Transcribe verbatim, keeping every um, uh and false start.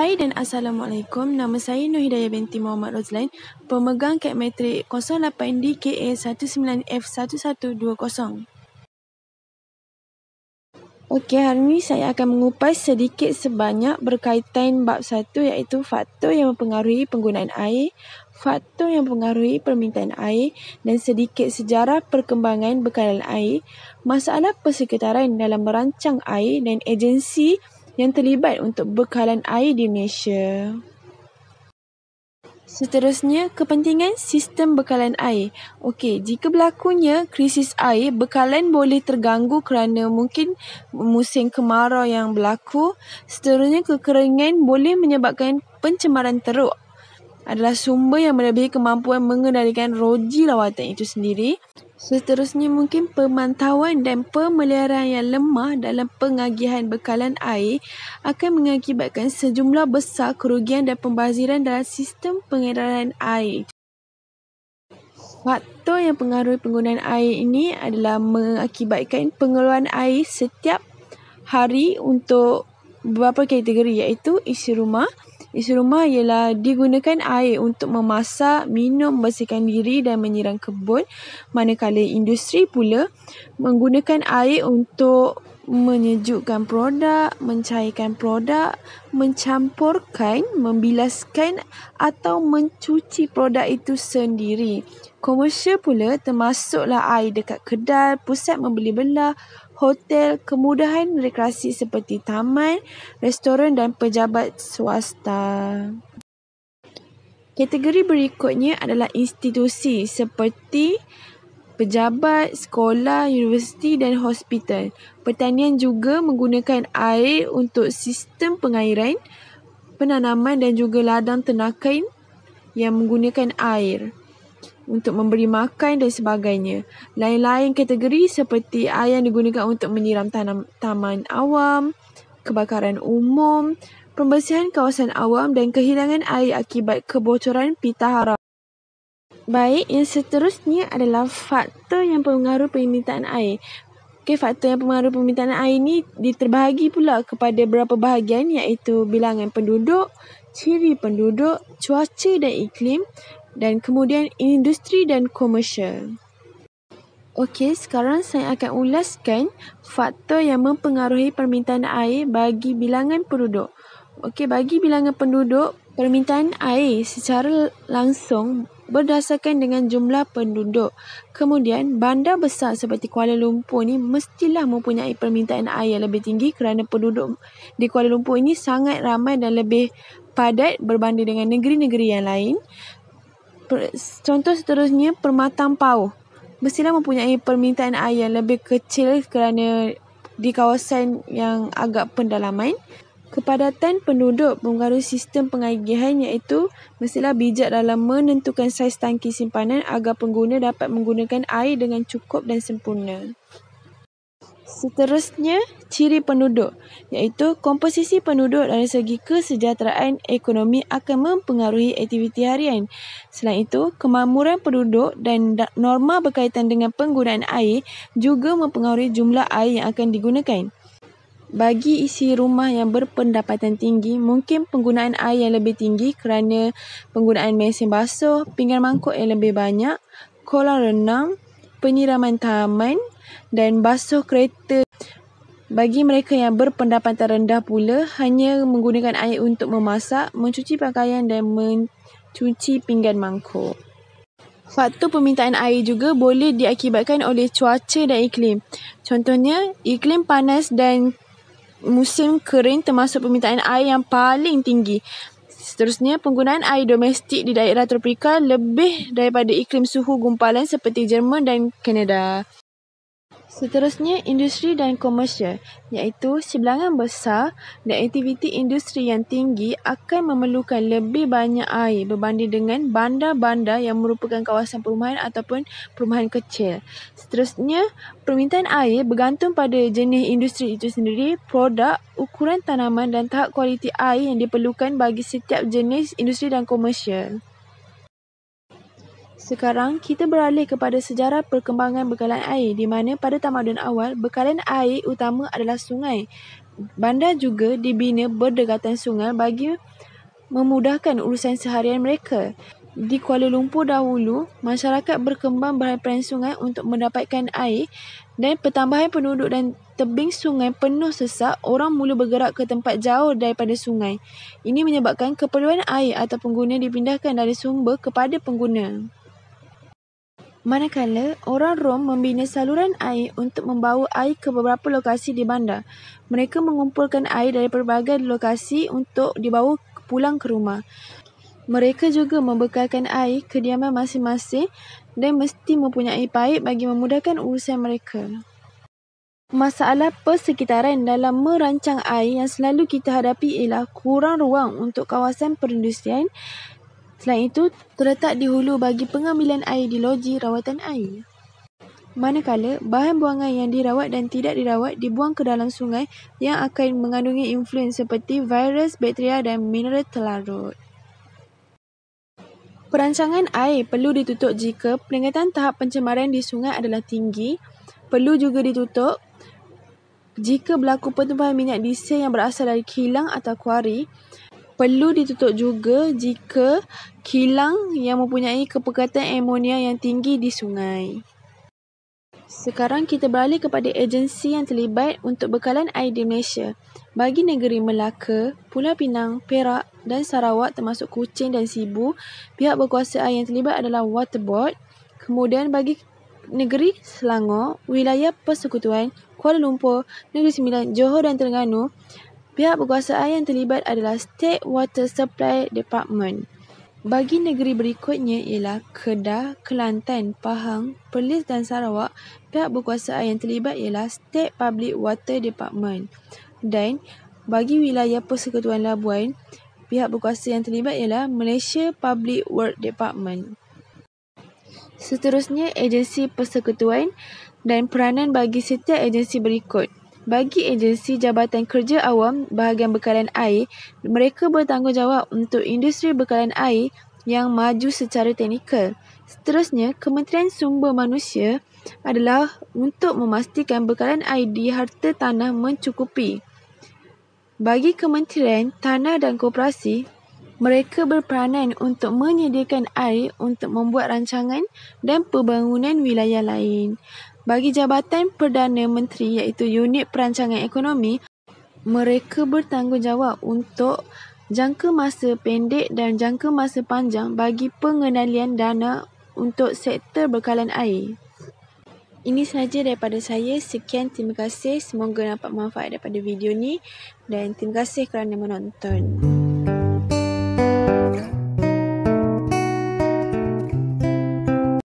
Hai dan Assalamualaikum. Nama saya Nur Hidayah binti Muhammad Rozlan, pemegang kad matrik kosong lapan D K A sembilan belas F satu satu dua kosong. Okey, hari ini saya akan mengupas sedikit sebanyak berkaitan bab satu iaitu faktor yang mempengaruhi penggunaan air, faktor yang mempengaruhi permintaan air dan sedikit sejarah perkembangan bekalan air, masalah persekitaran dalam merancang air dan agensi yang terlibat untuk bekalan air di Malaysia. Seterusnya, kepentingan sistem bekalan air. Okey, jika berlakunya krisis air, bekalan boleh terganggu kerana mungkin musim kemarau yang berlaku. Seterusnya, kekeringan boleh menyebabkan pencemaran teruk. Adalah sumber yang melebihi kemampuan mengendalikan roji lawatan itu sendiri. Seterusnya, mungkin pemantauan dan pemeliharaan yang lemah dalam pengagihan bekalan air akan mengakibatkan sejumlah besar kerugian dan pembaziran dalam sistem pengedaran air. Faktor yang pengaruhi penggunaan air ini adalah mengakibatkan pengeluaran air setiap hari untuk beberapa kategori iaitu isi rumah. Isi rumah ialah digunakan air untuk memasak, minum, membersihkan diri dan menyiram kebun. Manakala industri pula menggunakan air untuk menyejukkan produk, mencairkan produk, mencampurkan, membilaskan atau mencuci produk itu sendiri. Komersial pula termasuklah air dekat kedai, pusat membeli belah, hotel, kemudahan rekreasi seperti taman, restoran dan pejabat swasta. Kategori berikutnya adalah institusi seperti pejabat, sekolah, universiti dan hospital. Pertanian juga menggunakan air untuk sistem pengairan, penanaman dan juga ladang ternakan yang menggunakan air untuk memberi makan dan sebagainya. Lain-lain kategori seperti air yang digunakan untuk menyiram tanam, taman awam, kebakaran umum, pembersihan kawasan awam dan kehilangan air akibat kebocoran pita haram. Baik, yang seterusnya adalah faktor yang mempengaruhi permintaan air. Okey, faktor yang mempengaruhi permintaan air ini diterbahagi pula kepada beberapa bahagian iaitu bilangan penduduk, ciri penduduk, cuaca dan iklim dan kemudian industri dan komersial. Okey, sekarang saya akan ulaskan faktor yang mempengaruhi permintaan air bagi bilangan penduduk. Okey, bagi bilangan penduduk, permintaan air secara langsung berdasarkan dengan jumlah penduduk. Kemudian, bandar besar seperti Kuala Lumpur ni mestilah mempunyai permintaan air yang lebih tinggi kerana penduduk di Kuala Lumpur ini sangat ramai dan lebih padat berbanding dengan negeri-negeri yang lain. Contoh seterusnya, Permatang Pauh mestilah mempunyai permintaan air yang lebih kecil kerana di kawasan yang agak pendalaman. Kepadatan penduduk mempengaruhi sistem pengagihan iaitu mestilah bijak dalam menentukan saiz tangki simpanan agar pengguna dapat menggunakan air dengan cukup dan sempurna. Seterusnya, ciri penduduk iaitu komposisi penduduk dari segi kesejahteraan ekonomi akan mempengaruhi aktiviti harian. Selain itu, kemakmuran penduduk dan norma berkaitan dengan penggunaan air juga mempengaruhi jumlah air yang akan digunakan. Bagi isi rumah yang berpendapatan tinggi, mungkin penggunaan air yang lebih tinggi kerana penggunaan mesin basuh, pinggan mangkuk yang lebih banyak, kolam renang, penyiraman taman dan basuh kereta. Bagi mereka yang berpendapatan rendah pula, hanya menggunakan air untuk memasak, mencuci pakaian dan mencuci pinggan mangkuk. Faktor permintaan air juga boleh diakibatkan oleh cuaca dan iklim. Contohnya, iklim panas dan musim kering termasuk permintaan air yang paling tinggi. Seterusnya, penggunaan air domestik di daerah tropika lebih daripada iklim suhu gumpalan seperti Jerman dan Kanada. Seterusnya, industri dan komersial, iaitu sebilangan besar dan aktiviti industri yang tinggi akan memerlukan lebih banyak air berbanding dengan bandar-bandar yang merupakan kawasan perumahan ataupun perumahan kecil. Seterusnya, permintaan air bergantung pada jenis industri itu sendiri, produk, ukuran tanaman dan tahap kualiti air yang diperlukan bagi setiap jenis industri dan komersial. Sekarang, kita beralih kepada sejarah perkembangan bekalan air di mana pada tamadun awal, bekalan air utama adalah sungai. Bandar juga dibina berdekatan sungai bagi memudahkan urusan seharian mereka. Di Kuala Lumpur dahulu, masyarakat berkembang berhadapan sungai untuk mendapatkan air dan pertambahan penduduk dan tebing sungai penuh sesak, orang mula bergerak ke tempat jauh daripada sungai. Ini menyebabkan keperluan air atau pengguna dipindahkan dari sumber kepada pengguna. Manakala, orang Rom membina saluran air untuk membawa air ke beberapa lokasi di bandar. Mereka mengumpulkan air dari pelbagai lokasi untuk dibawa pulang ke rumah. Mereka juga membekalkan air kediaman masing-masing dan mesti mempunyai paip bagi memudahkan urusan mereka. Masalah persekitaran dalam merancang air yang selalu kita hadapi ialah kurang ruang untuk kawasan perindustrian. Selain itu, terletak di hulu bagi pengambilan air di loji rawatan air. Manakala, bahan buangan yang dirawat dan tidak dirawat dibuang ke dalam sungai yang akan mengandungi influen seperti virus, bakteria dan mineral terlarut. Perancangan air perlu ditutup jika peningkatan tahap pencemaran di sungai adalah tinggi. Perlu juga ditutup jika berlaku pertumpahan minyak diesel yang berasal dari kilang atau kuari. Perlu ditutup juga jika kilang yang mempunyai kepekatan amonia yang tinggi di sungai. Sekarang kita beralih kepada agensi yang terlibat untuk bekalan air di Malaysia. Bagi negeri Melaka, Pulau Pinang, Perak dan Sarawak termasuk Kuching dan Sibu, pihak berkuasa air yang terlibat adalah Water Board. Kemudian bagi negeri Selangor, wilayah Persekutuan, Kuala Lumpur, Negeri Sembilan, Johor dan Terengganu, pihak berkuasa air yang terlibat adalah State Water Supply Department. Bagi negeri berikutnya ialah Kedah, Kelantan, Pahang, Perlis dan Sarawak, pihak berkuasa air yang terlibat ialah State Public Water Department. Dan bagi wilayah Persekutuan Labuan, pihak berkuasa yang terlibat ialah Malaysia Public Works Department. Seterusnya, agensi persekutuan dan peranan bagi setiap agensi berikut. Bagi agensi Jabatan Kerja Awam bahagian bekalan air, mereka bertanggungjawab untuk industri bekalan air yang maju secara teknikal. Seterusnya, Kementerian Sumber Manusia adalah untuk memastikan bekalan air di harta tanah mencukupi. Bagi Kementerian Tanah dan Koperasi, mereka berperanan untuk menyediakan air untuk membuat rancangan dan pembangunan wilayah lain. Bagi Jabatan Perdana Menteri iaitu Unit Perancangan Ekonomi, mereka bertanggungjawab untuk jangka masa pendek dan jangka masa panjang bagi pengendalian dana untuk sektor bekalan air. Ini sahaja daripada saya. Sekian, terima kasih. Semoga dapat manfaat daripada video ni dan terima kasih kerana menonton.